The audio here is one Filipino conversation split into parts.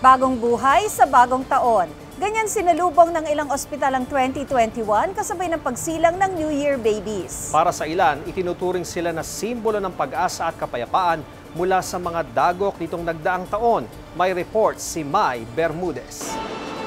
Bagong buhay sa bagong taon. Ganyan sinalubong ng ilang ospital ang 2021 kasabay ng pagsilang ng New Year babies. Para sa ilan, itinuturing sila na simbolo ng pag-asa at kapayapaan mula sa mga dagok nitong nagdaang taon. May report si Mai Bermudez.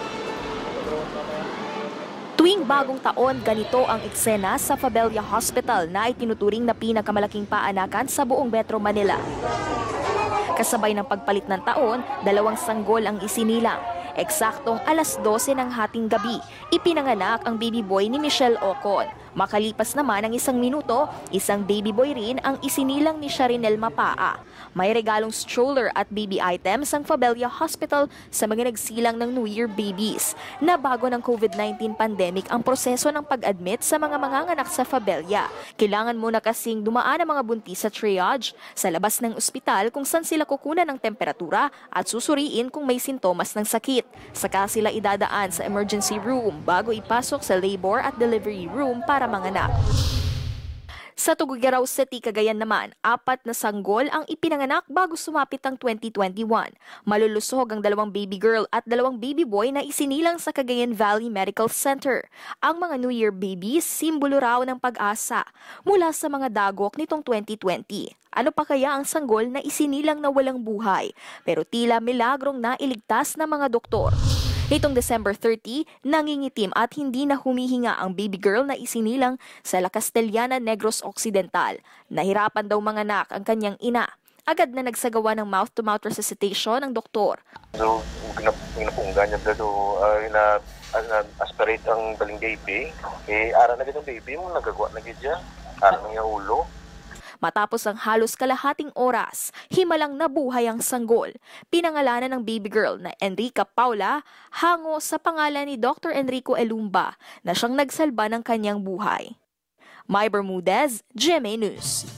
Tuwing bagong taon, ganito ang eksena sa Fabella Hospital na itinuturing na pinakamalaking paanakan sa buong Metro Manila. Kasabay ng pagpalit ng taon, 2 sanggol ang isinilang. Eksaktong alas 12 ng hating gabi, ipinanganak ang baby boy ni Michelle Ocon. Makalipas naman ang 1 minuto, isang baby boy rin ang isinilang ni Sharinel Mapaa. May regalong stroller at baby items ang Fabella Hospital sa mga nagsilang ng New Year babies. Na bago ng COVID-19 pandemic ang proseso ng pag-admit sa mga manganganak sa Fabella. Kailangan muna kasing dumaan ang mga buntis sa triage sa labas ng ospital kung saan sila kukunan ng temperatura at susuriin kung may sintomas ng sakit. Saka sila idadaan sa emergency room bago ipasok sa labor at delivery room para manganak. Sa Tuguegarao City, Cagayan naman, 4 na sanggol ang ipinanganak bago sumapit ang 2021. Malulusog ang 2 baby girl at 2 baby boy na isinilang sa Cagayan Valley Medical Center. Ang mga New Year babies, simbolo raw ng pag-asa mula sa mga dagok nitong 2020. Ano pa kaya ang sanggol na isinilang na walang buhay pero tila milagrong nailigtas ng mga doktor? Nitong December 30, nangingitim at hindi na humihinga ang baby girl na isinilang sa La Castellana, Negros Occidental. Nahirapan daw manganak ang kanyang ina. Agad na nagsagawa ng mouth-to-mouth resuscitation ng doktor. So, ginapunggan niya aspirate ang baling baby. Ara na gitong baby mo, nagagawa na gitya. Ara na niya ulo. Matapos ang halos kalahating oras, himalang nabuhay ang sanggol. Pinangalanan ng baby girl na Enrica Paula hango sa pangalan ni Dr. Enrico Elumba na siyang nagsalba ng kanyang buhay. Mai Bermudez, GMA News.